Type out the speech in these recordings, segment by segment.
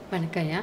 வணக்கம்யா.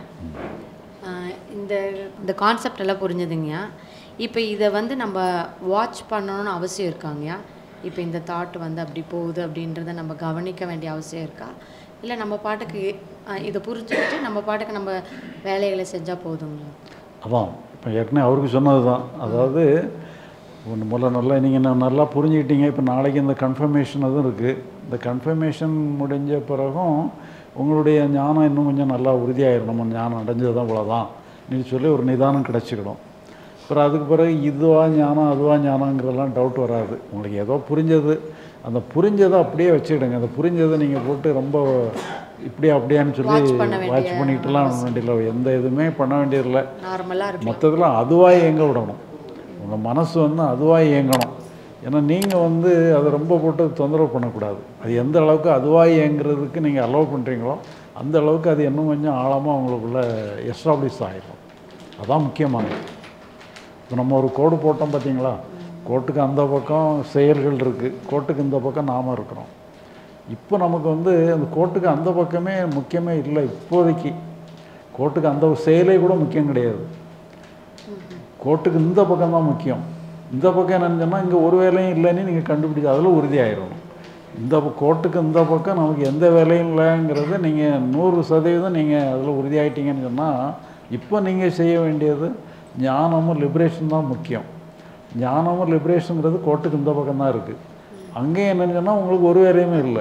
இந்த இந்த கான்செப்ட் எல்லாம் புரிஞ்சுதுங்கய்யா. இப்போ இதை வந்து நம்ம வாட்ச் பண்ணணும்னு அவசியம் இருக்காங்கய்யா? இப்போ இந்த தாட் வந்து அப்படி போகுது அப்படின்றத நம்ம கவனிக்க வேண்டிய அவசியம் இருக்கா? இல்லை நம்ம பாட்டுக்கு இதை புரிஞ்சுக்கிட்டு நம்ம பாட்டுக்கு நம்ம வேலைகளை செஞ்சால் போதுங்களா? அதான் இப்போ ஏற்கனவே அவருக்கு சொன்னது தான். அதாவது ஒன்று முதல்ல நல்லா நீங்கள் நல்லா புரிஞ்சுக்கிட்டீங்க. இப்போ நாளைக்கு இந்த கன்ஃபர்மேஷன் அதுவும் இருக்குது. இந்த கன்ஃபர்மேஷன் முடிஞ்ச பிறகும் உங்களுடைய ஞானம் இன்னும் கொஞ்சம் நல்லா உறுதியாயிரும். நம்ம ஞானம் அடைஞ்சது தான் இவ்வளோதான் நீ சொல்லி ஒரு நிதானம் கிடச்சிக்கிடும். அப்புறம் அதுக்கு பிறகு இதுவா ஞானம் அதுவா ஞானங்கிறதெல்லாம் டவுட் வராது. உங்களுக்கு ஏதோ புரிஞ்சது, அந்த புரிஞ்சதை அப்படியே வச்சுக்கிடுங்க. அந்த புரிஞ்சதை நீங்கள் போட்டு ரொம்ப இப்படியா அப்படியான்னு சொல்லி வாட்ச் பண்ணிக்கிட்டுலாம் வேண்டியதில்லை. எந்த இதுவுமே பண்ண வேண்டியதில்லை. நார்மலாக இருக்கும். மற்றதெல்லாம் அதுவாக இயங்க விடணும். உங்கள் மனசு வந்து அதுவாக இயங்கணும். ஏன்னா நீங்கள் வந்து அதை ரொம்ப போட்டு தொந்தரவு பண்ணக்கூடாது. அது எந்த அளவுக்கு அதுவாக இயங்குறதுக்கு நீங்கள் அலோவ் பண்ணுறீங்களோ அந்த அளவுக்கு அது இன்னும் கொஞ்சம் ஆழமாக உங்களுக்குள்ளே எஸ்டாப்ளிஷ் ஆகிடும். அதான் முக்கியமானது. இப்போ நம்ம ஒரு கோடு போட்டோம் பார்த்தீங்களா? கோட்டுக்கு அந்த பக்கம் செயல்கள் இருக்குது, கோட்டுக்கு இந்த பக்கம் நாம் இருக்கிறோம். இப்போ நமக்கு வந்து அந்த கோட்டுக்கு அந்த பக்கமே முக்கியமே இல்லை. இப்போதைக்கு கோட்டுக்கு அந்த செயலே கூட முக்கியம் கிடையாது. கோட்டுக்கு இந்த பக்கம் தான் முக்கியம். இந்த பக்கம் என்னன்னு சொன்னால் இங்கே ஒரு வேலையும் இல்லைன்னு நீங்கள் கண்டுபிடிச்சி அதில் உறுதியாயிடணும். இந்த கோட்டுக்கு இந்த பக்கம் நமக்கு எந்த வேலையும் இல்லைங்கிறது நீங்கள் 100% நீங்கள் அதில் உறுதியாயிட்டீங்கன்னு சொன்னால் இப்போ நீங்கள் செய்ய வேண்டியது ஞானமும் லிபரேஷன் தான் முக்கியம். ஞானமும் லிபரேஷனுங்கிறது கோட்டுக்கு இந்த பக்கம் தான் இருக்குது. அங்கேயும் என்னன்னு சொன்னால் உங்களுக்கு ஒரு வேலையுமே இல்லை.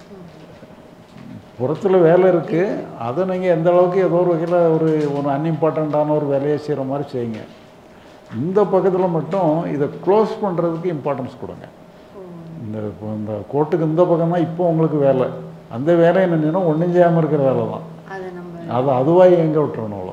புறத்தில் வேலை இருக்குது, அதை நீங்கள் எந்த அளவுக்கு ஏதோ ஒரு வகையில் ஒரு அன்இம்பார்ட்டண்ட்டான ஒரு வேலையை செய்கிற மாதிரி செய்யுங்க. இந்த பக்கத்தில் மட்டும் இதை க்ளோஸ் பண்ணுறதுக்கு இம்பார்ட்டன்ஸ் கொடுங்க. இந்த கோட்டுக்கு இந்த பக்கம் தான் இப்போ உங்களுக்கு வேலை. அந்த வேலை என்னென்னா ஒன்றும் செய்யாமல் இருக்கிற வேலை தான். அதை அதுவாக எங்கே விட்டுறணும்.